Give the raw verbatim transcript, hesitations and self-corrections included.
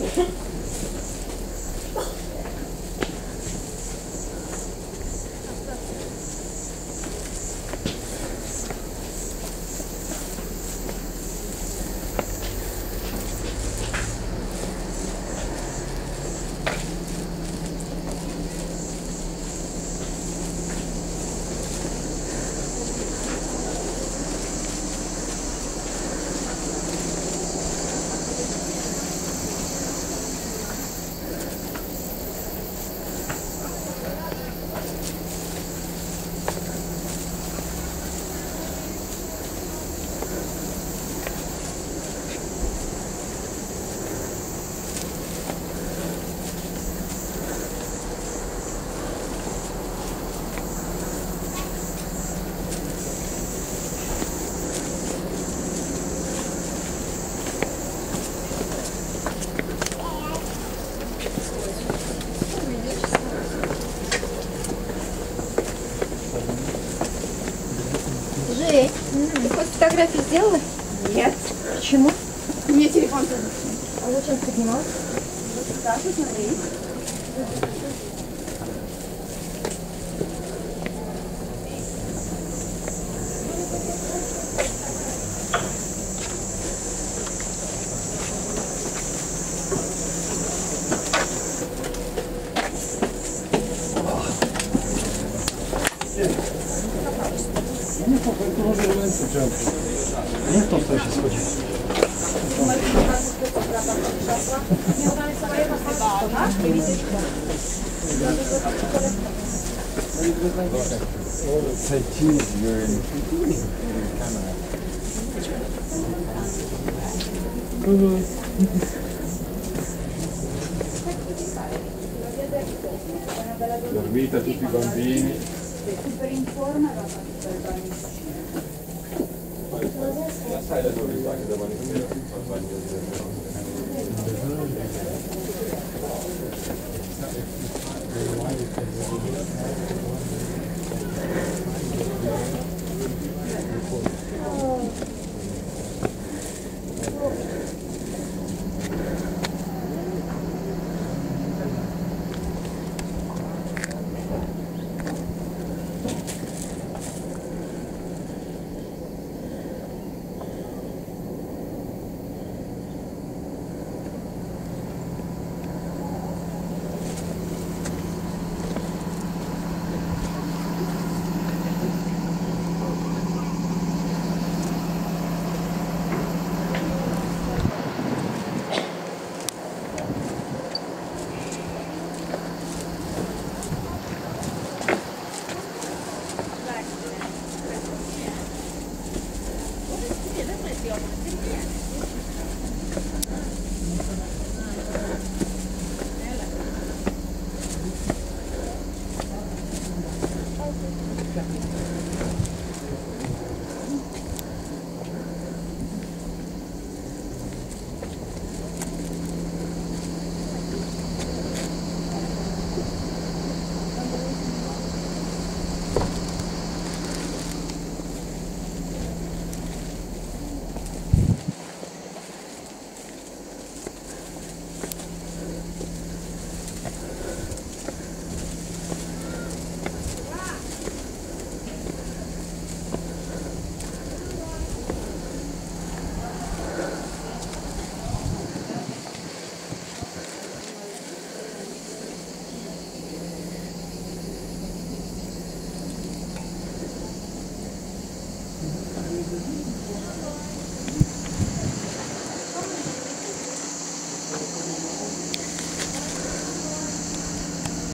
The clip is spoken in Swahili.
Жень, ты хоть фотографию сделала? Нет. Почему? Мне телефон тоже. А зачем ты снимала? Вот так вот, смотри. Nie w tą stronę się schodzi. Say cheese, you're in camera. Dormite tutti i bambini. Super in forma e va La sai la novità che domani sera fa il bagno di